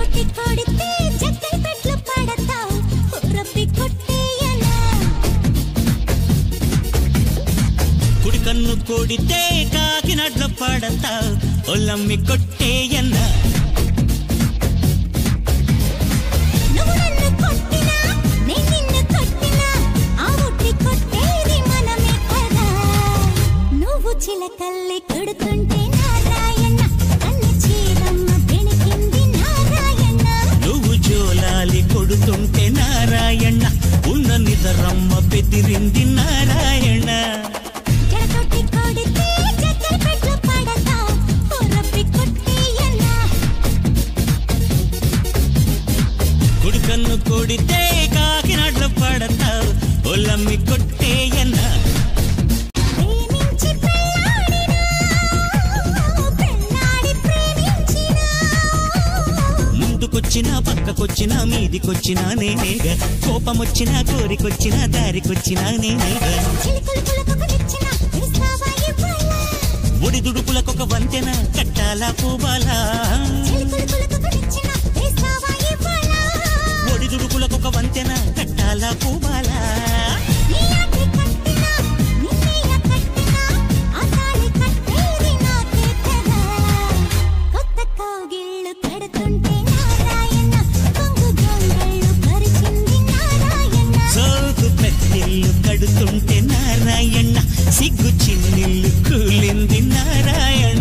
కన్ను కొడితే కాకినడ్ల పడతా ఒల్లమ్మి కొట్టేయన్న నువ్వు నన్ను కొట్టినా నేను నిన్ను కొట్టినా ఆ ఒట్టి కొట్టేది మనమే కదా నువ్వు చిలకల్లి కొడుతుంటే నారాయణ కన్ను చీరమ్మ బెణికింది నారాయణ నువ్వు జోలాలి కొడుతుంటే నారాయణ ఉన్న నిదరమ్మ బెదిరింది నారాయణ కన్ను కొడితే కాకినడ్ల పడతా ఒల్లమ్మి కొట్టేయన్న ముందుకొచ్చినా పక్కకొచ్చినా మీదికొచ్చినా నేనేగా కోపమొచ్చినా కోరికొచ్చినా దారికొచ్చినా నేనేగా ఒడిదుడుకులకొక వంతెన కట్టాలా పూబాలా ఒడిదుడుకులకొక వంతెన కట్టాలా పూబాలా సోకు పెద్దిల్లు కడుతుంటే నారాయణ సిగ్గు చిన్నిల్లు కూలింది నారాయణ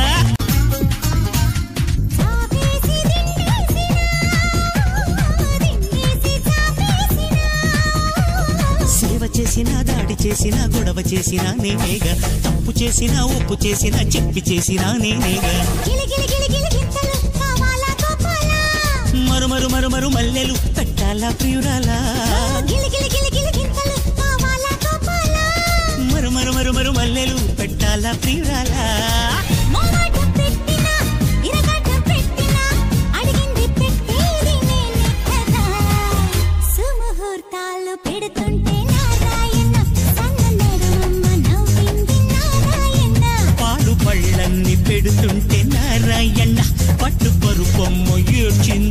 చేసినా దాడి చేసినా గొడవ చేసినా నేనేగా తప్పు చేసినా ఒప్పు చేసినా చెప్పి చేసినా నేనేగా మరు మరు మరు మరు మల్లెలు పెట్టాలా ప్రియురాలా మరు మరు మరు మరు మల్లెలు పెట్టాలా ప్రియురాలా పెడుతుంటే నారాయణ పట్టు పరుపొమ్మ ఏడ్చింది